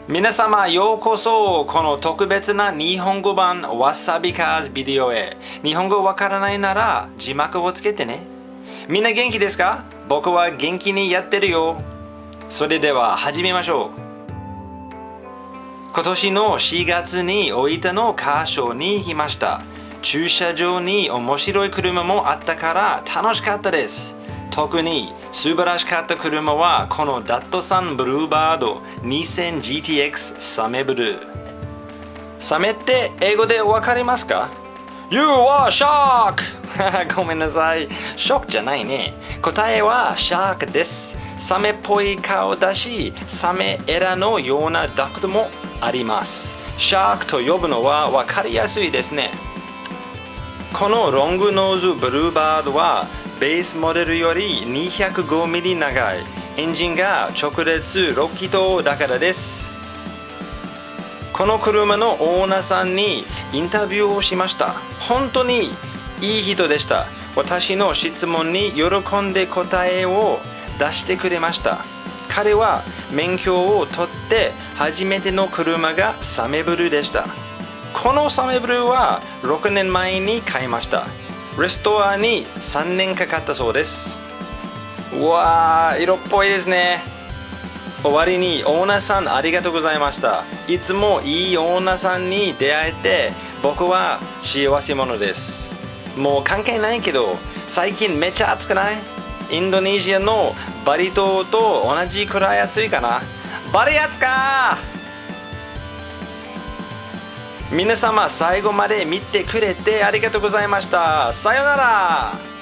皆様ようこそこの特別な日本語版わさびカーズビデオへ。日本語わからないなら字幕をつけてね。みんな元気ですか？僕は元気にやってるよ。それでは始めましょう。今年の4月に大分のカーショーに行きました。駐車場に面白い車もあったから楽しかったです。特に素晴らしかった車はこのダットサンブルーバード 2000GTX サメブルー。サメって英語でわかりますか？ You are shark! ごめんなさい。ショックじゃないね。答えはシャークです。サメっぽい顔だし、サメエラのようなダクトもあります。シャークと呼ぶのはわかりやすいですね。このロングノーズブルーバードはベースモデルより 205mm 長い。エンジンが直列6気筒だからです。この車のオーナーさんにインタビューをしました。本当にいい人でした。私の質問に喜んで答えを出してくれました。彼は免許を取って初めての車がサメブルーでした。このサメブルーは6年前に買いました。レストアに3年かかったそうです。うわー、色っぽいですね。終わりにオーナーさんありがとうございました。いつもいいオーナーさんに出会えて僕は幸せ者です。もう関係ないけど最近めっちゃ暑くない？インドネシアのバリ島と同じくらい暑いかな。バリ暑かー。皆様最後まで見てくれてありがとうございました。さようなら。